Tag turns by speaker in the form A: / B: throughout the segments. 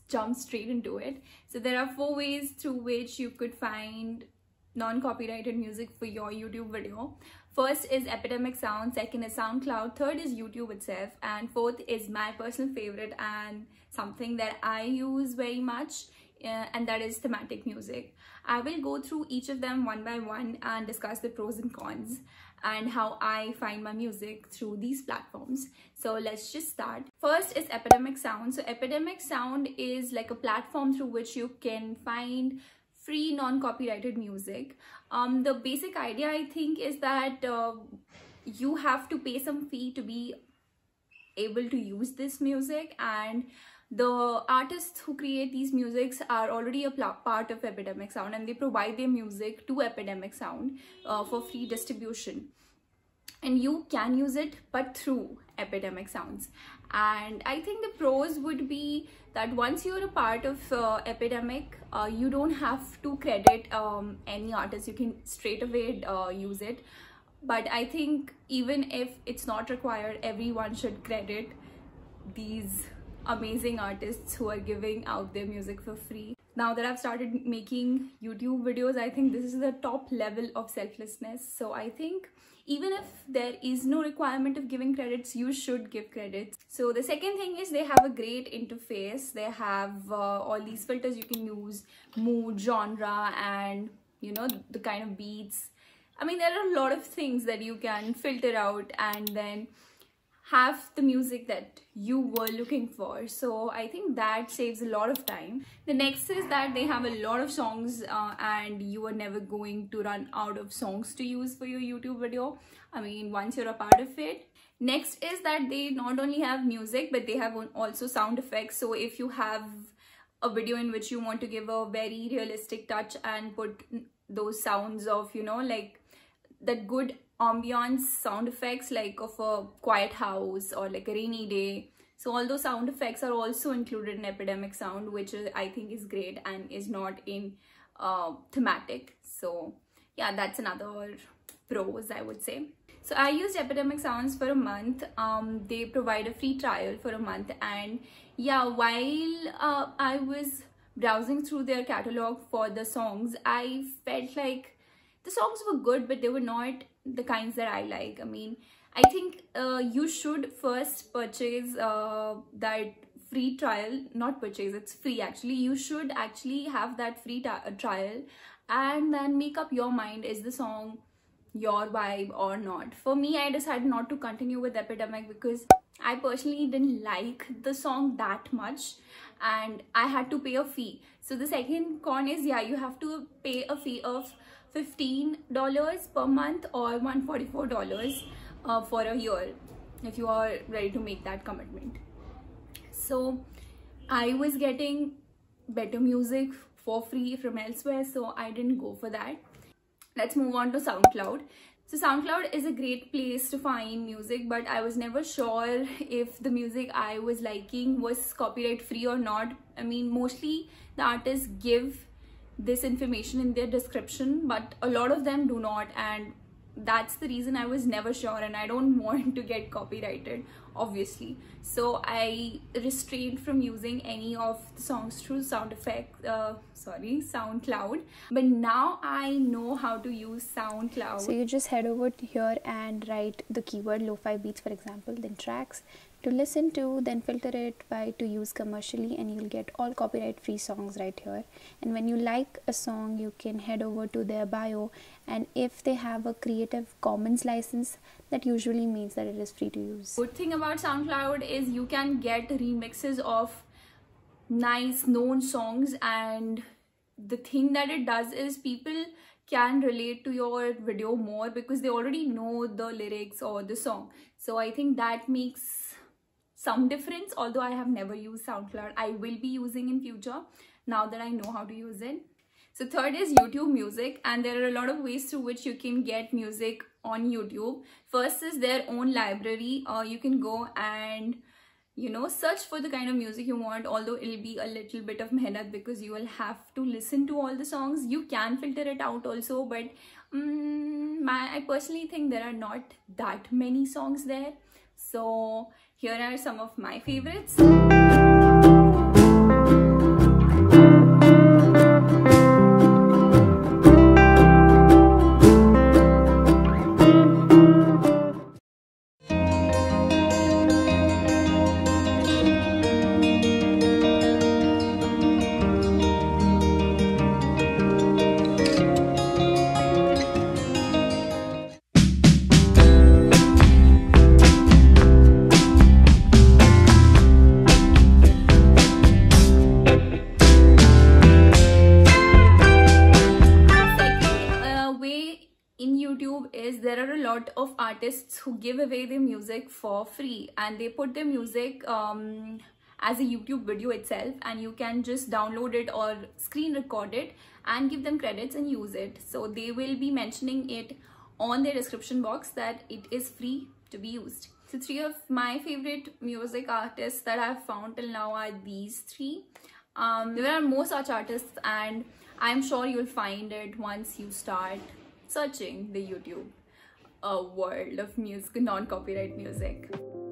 A: jump straight into it. So there are 4 ways through which you could find non-copyrighted music for your YouTube video. First is Epidemic Sound, second is SoundCloud, third is YouTube itself, and fourth is my personal favorite and something that I use very much, and that is thematic music. I will go through each of them one by one and discuss the pros and cons and how I find my music through these platforms. So let's just start. First is Epidemic Sound. So Epidemic Sound is like a platform through which you can find free non-copyrighted music. The basic idea, I think, is that you have to pay some fee to be able to use this music, and the artists who create these musics are already a part of Epidemic Sound, and they provide their music to Epidemic Sound for free distribution. And you can use it, but through Epidemic Sounds. And I think the pros would be that once you're a part of Epidemic, you don't have to credit any artist. You can straight away use it. But I think even if it's not required, everyone should credit these amazing artists who are giving out their music for free. Now that I've started making YouTube videos, I think this is the top level of selflessness. So I think even if there is no requirement of giving credits, you should give credits. So the second thing is they have a great interface. They have all these filters you can use, mood, genre, and you know, the kind of beats. I mean, there are a lot of things that you can filter out and then have the music that you were looking for. So I think that saves a lot of time. The next is that they have a lot of songs and you are never going to run out of songs to use for your YouTube video. I mean, once you're a part of it. Next is that they not only have music, but they have also sound effects. So if you have a video in which you want to give a very realistic touch and put those sounds of, you know, like that good ambiance sound effects, like of a quiet house or like a rainy day. So all those sound effects are also included in Epidemic Sound, which I think is great and is not in thematic. So yeah, that's another pros, I would say. So I used Epidemic Sounds for a month. They provide a free trial for a month, and yeah, while I was browsing through their catalog for the songs, I felt like the songs were good, but they were not the kinds that I like. I mean, I think you should first purchase that free trial. Not purchase, it's free actually. You should actually have that free trial and then make up your mind, is the song your vibe or not. For me, I decided not to continue with Epidemic because I personally didn't like the song that much and I had to pay a fee. So the second con is, yeah, you have to pay a fee of $15 per month or $144 for a year if you are ready to make that commitment. So I was getting better music for free from elsewhere, so I didn't go for that. Let's move on to SoundCloud. So SoundCloud is a great place to find music, but I was never sure if the music I was liking was copyright free or not. I mean, mostly the artists give this information in their description, but a lot of them do not, and that's the reason I was never sure, and I don't want to get copyrighted, obviously. So I restrained from using any of the songs through SoundCloud. But now I know how to use SoundCloud.
B: So you just head over to here and write the keyword lo-fi beats, for example, then tracks to listen to, then filter it by to use commercially, and you'll get all copyright free songs right here. And when you like a song, you can head over to their bio, and if they have a Creative Commons license, that usually means that it is free to use.
A: Good thing about SoundCloud is you can get remixes of nice known songs, and the thing that it does is people can relate to your video more because they already know the lyrics or the song. So I think that makes some difference, although I have never used SoundCloud. I will be using in future now that I know how to use it. So third is YouTube Music, and there are a lot of ways through which you can get music on YouTube. First is their own library. You can go and, you know, search for the kind of music you want, although it'll be a little bit of mehnat because you will have to listen to all the songs. You can filter it out also, but I personally think there are not that many songs there. So here are some of my favorites. YouTube is there are a lot of artists who give away their music for free, and they put their music as a YouTube video itself, and you can just download it or screen record it and give them credits and use it. So they will be mentioning it on their description box that it is free to be used. So 3 of my favorite music artists that I've found till now are these 3. There are more such artists, and I'm sure you'll find it once you start searching the YouTube world of music, non-copyright music.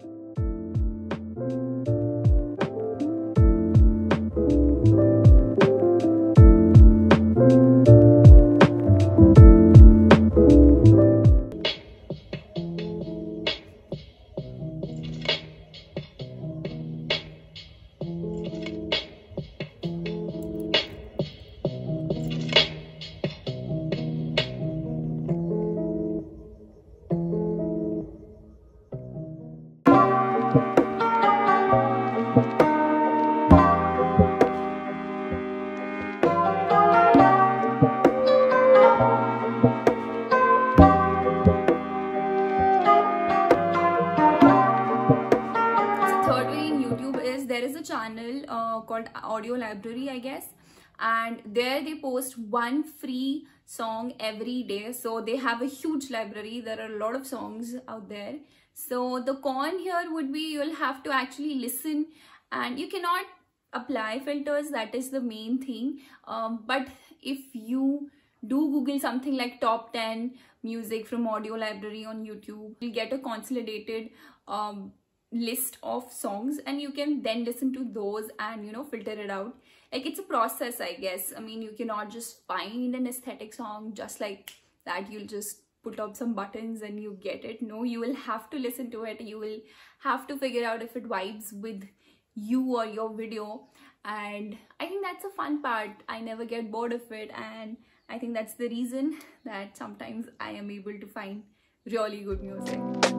A: There is a channel called Audio Library, I guess, and there they post one free song every day. So they have a huge library. There are a lot of songs out there. So the con here would be you'll have to actually listen, and you cannot apply filters. That is the main thing. But if you do Google something like top 10 music from Audio Library on YouTube, you'll get a consolidated list of songs, and you can then listen to those and, you know, filter it out. Like, it's a process, I guess. I mean, you cannot just find an aesthetic song just like that. You'll just put up some buttons and you get it. No, you will have to listen to it. You will have to figure out if it vibes with you or your video, and I think that's a fun part. I never get bored of it, and I think that's the reason that sometimes I am able to find really good music.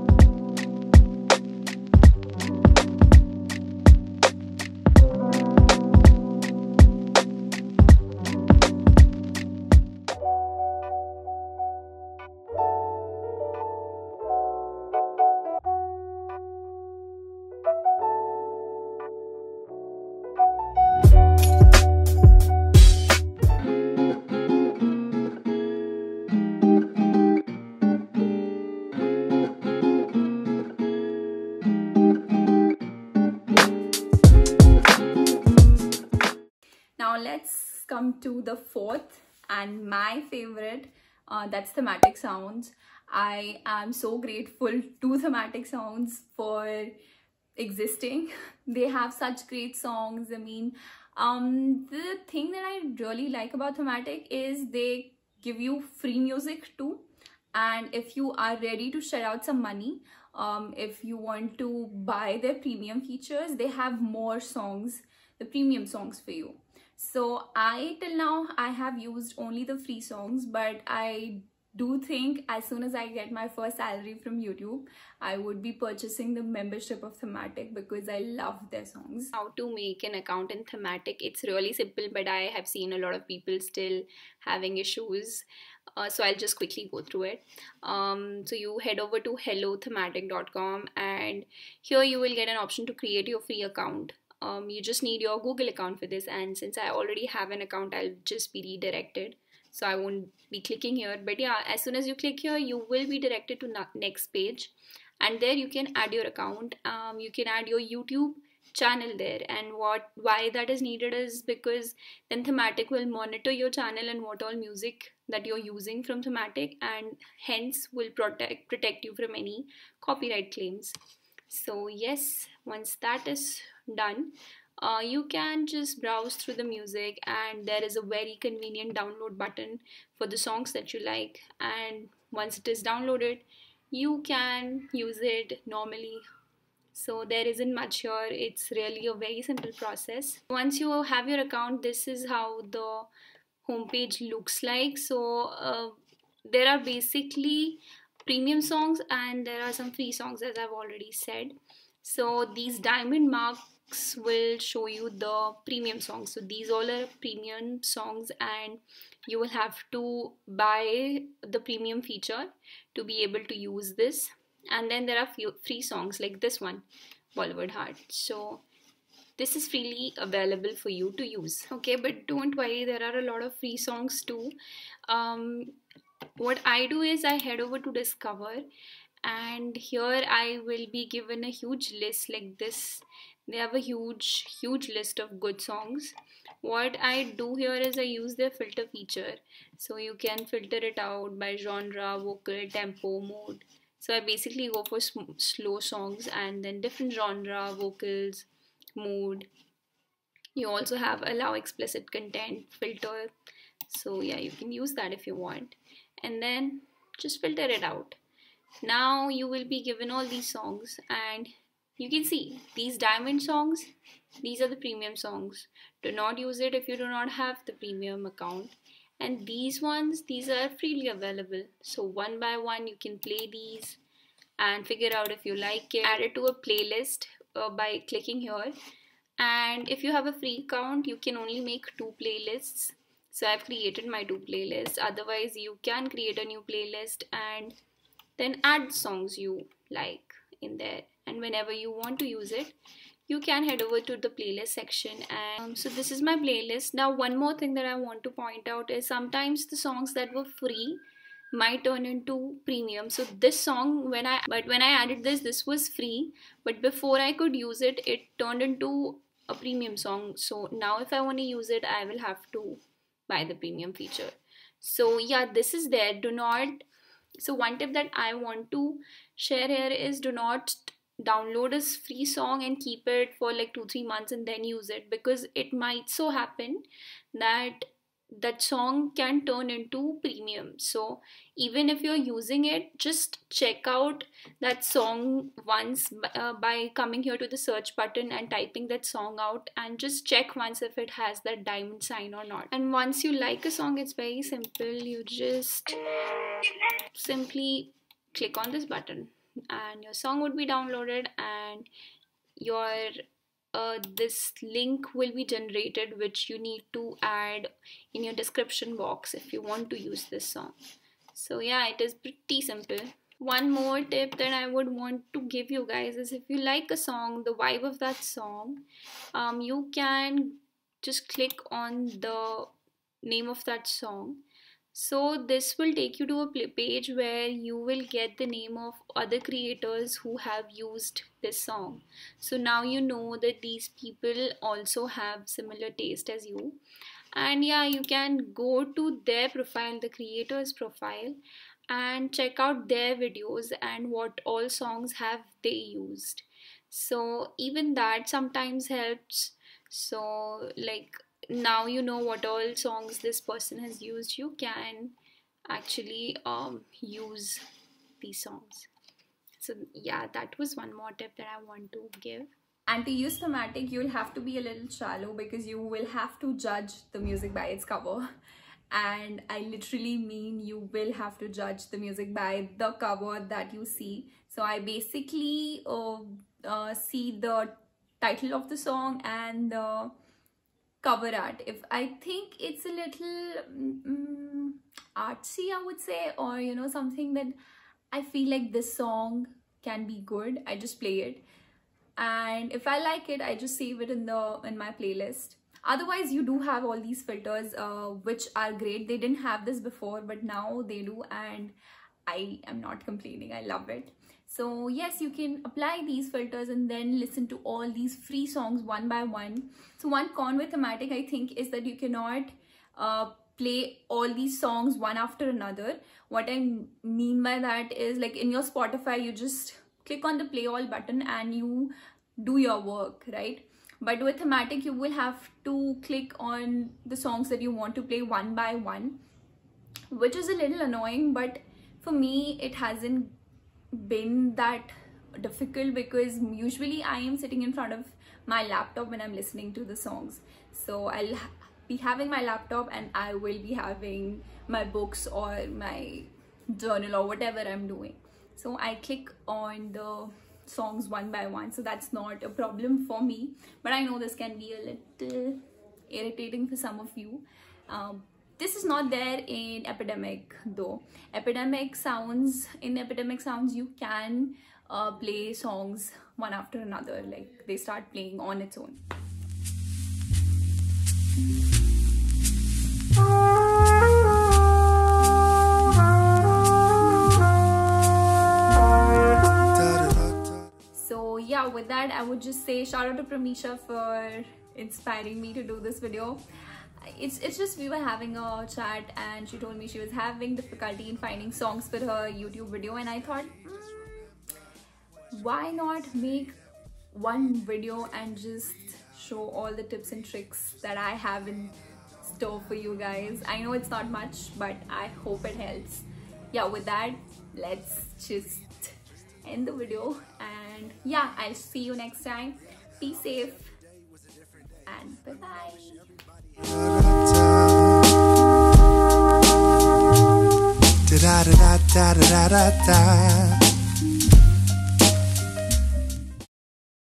A: Now let's come to the fourth and my favorite, that's thematic sounds. I am so grateful to thematic sounds for existing. They have such great songs. I mean, the thing that I really like about thematic is they give you free music too. And if you are ready to shell out some money, if you want to buy their premium features, they have more songs, the premium songs for you. So till now I have used only the free songs, but I do think as soon as I get my first salary from YouTube, I would be purchasing the membership of Thematic because I love their songs.
B: How to make an account in Thematic? It's really simple, but I have seen a lot of people still having issues. So I'll just quickly go through it. So you head over to hellothematic.com, and here you will get an option to create your free account. You just need your Google account for this, and since I already have an account, I'll just be redirected, so I won't be clicking here. But yeah, as soon as you click here, you will be directed to next page, and there you can add your account. You can add your YouTube channel there, and why that is needed is because then Thematic will monitor your channel and what all music that you're using from Thematic, and hence will protect you from any copyright claims. So yes, once that is done, you can just browse through the music, and there is a very convenient download button for the songs that you like, and once it is downloaded, you can use it normally. So there isn't much here. It's really a very simple process. Once you have your account, this is how the homepage looks like. So there are basically premium songs and there are some free songs, as I've already said. So these diamond mark
A: will show you the premium songs. So these all are premium songs, and you will have to buy the premium feature to be able to use this. And then there are few free songs like this one, Bollywood Heart. So this is freely available for you to use. Okay, but don't worry, there are a lot of free songs too. What I do is I head over to Discover, and here I will be given a huge list like this. They have a huge list of good songs. What I do here is I use their filter feature, so you can filter it out by genre, vocal, tempo, mood. So I basically go for slow songs, and then different genre, vocals, mood. You also have allow explicit content filter, so yeah, you can use that if you want, and then just filter it out. Now you will be given all these songs, and you can see these diamond songs, these are the premium songs. Do not use it if you do not have the premium account. And these ones, these are freely available, so one by one you can play these and figure out if you like it. Add it to a playlist by clicking here. And if you have a free account, you can only make 2 playlists. So I've created my 2 playlists. Otherwise you can create a new playlist and then add songs you like in there, and whenever you want to use it, you can head over to the playlist section. And so this is my playlist. Now one more thing that I want to point out is sometimes the songs that were free might turn into premium. So this song, when I added this was free, but before I could use it, it turned into a premium song. So now if I want to use it, I will have to buy the premium feature. So yeah, this is there. So one tip that I want to share here is do not download a free song and keep it for like 2-3 months and then use it, because it might so happen that that song can turn into premium. So even if you're using it, just check out that song once by coming here to the search button and typing that song out, and just check once if it has that diamond sign or not. And once you like a song, it's very simple. You just simply click on this button and your song would be downloaded, and your this link will be generated, which you need to add in your description box if you want to use this song. So yeah, it is pretty simple. One more tip that I would want to give you guys is if you like a song, the vibe of that song, you can just click on the name of that song. So this will take you to a page where you will get the name of other creators who have used this song. So now you know that these people also have similar taste as you. And yeah, you can go to their profile, the creator's profile, and check out their videos and what all songs have they used. So even that sometimes helps. So like, now you know what all songs this person has used, you can actually use these songs. So yeah, that was one more tip that I want to give. And to use Thematic, you'll have to be a little shallow, because you will have to judge the music by its cover. And I literally mean you will have to judge the music by the cover that you see. So I basically see the title of the song and the cover art. If I think it's a little artsy, I would say, or you know, something that I feel like this song can be good, I just play it. And if I like it, I just save it in my playlist. Otherwise, you do have all these filters which are great. They didn't have this before, but now they do, and I am not complaining. I love it. So yes, you can apply these filters and then listen to all these free songs one by one. So one con with Thematic, I think, is that you cannot play all these songs one after another. What I mean by that is, like in your Spotify, you just click on the play all button and you do your work, right? But with Thematic, you will have to click on the songs that you want to play one by one, which is a little annoying, but for me it hasn't been that difficult, because usually I am sitting in front of my laptop when I'm listening to the songs. So I'll be having my laptop and I will be having my books or my journal or whatever I'm doing. So I click on the songs one by one, so that's not a problem for me. But I know this can be a little irritating for some of you. This is not there in Epidemic though. In Epidemic Sounds you can play songs one after another, like they start playing on its own. So yeah, with that I would just say shout out to Pramisha for inspiring me to do this video. It's just we were having a chat and she told me she was having difficulty in finding songs for her YouTube video, and I thought why not make one video and just show all the tips and tricks that I have in store for you guys. I know it's not much, but I hope it helps. Yeah, with that, let's just end the video, and yeah, I'll see you next time. Be safe and bye bye. Da da da da da da da.